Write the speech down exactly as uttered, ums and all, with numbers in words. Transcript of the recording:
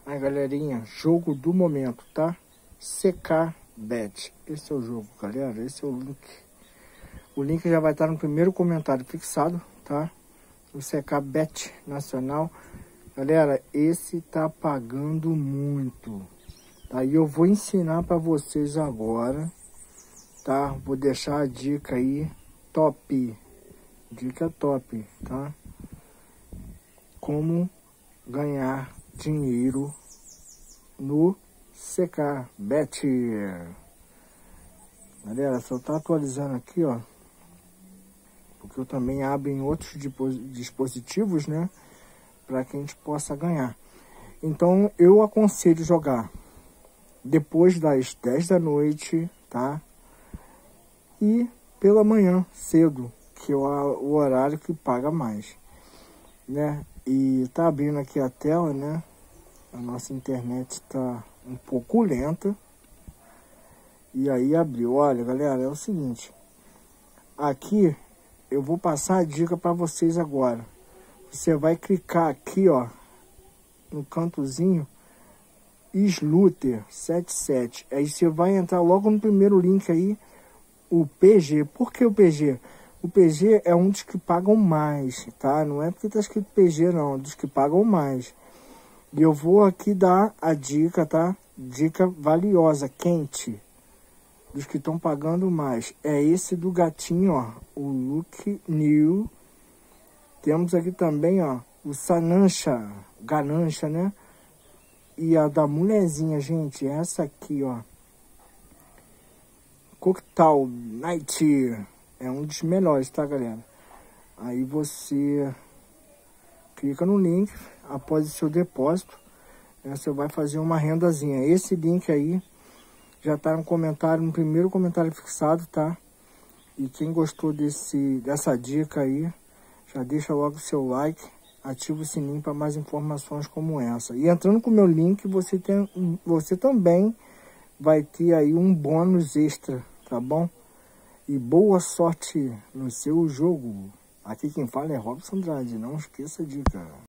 Aí, galerinha, jogo do momento, tá? C K Bet. Esse é o jogo, galera. Esse é o link. O link já vai estar no primeiro comentário fixado, tá? O C K Bet Nacional. Galera, esse tá pagando muito. Aí eu vou ensinar para vocês agora, tá? Vou deixar a dica aí, top. Dica top, tá? Como ganhar dinheiro no C K Bet. Galera, só tá atualizando aqui, ó. Porque eu também abro em outros dispositivos, né? Para que a gente possa ganhar. Então, eu aconselho jogar depois das dez da noite, tá? E pela manhã, cedo, que é o horário que paga mais, né? E tá abrindo aqui a tela, né? A nossa internet tá um pouco lenta. E aí abriu. Olha, galera, é o seguinte. Aqui eu vou passar a dica para vocês agora. Você vai clicar aqui, ó, no cantozinho Sluter setenta e sete. Aí você vai entrar logo no primeiro link aí, o P G. Por que o P G? O P G é um dos que pagam mais, tá? Não é porque tá escrito P G, não. Dos que pagam mais. E eu vou aqui dar a dica, tá? Dica valiosa, quente. Dos que estão pagando mais. É esse do gatinho, ó. O Look New. Temos aqui também, ó, o Sanancha. Ganancha, né? E a da mulherzinha, gente. Essa aqui, ó. Cocktail Night. É um dos melhores, tá, galera? Aí você clica no link. Após o seu depósito, né, você vai fazer uma rendazinha. Esse link aí já tá no comentário, no primeiro comentário fixado, tá? E quem gostou desse, dessa dica aí, já deixa logo o seu like, ativa o sininho para mais informações como essa. E entrando com o meu link, você, tem, você também vai ter aí um bônus extra, tá bom? E boa sorte no seu jogo. Aqui quem fala é Robson Andrade, não esqueça a dica.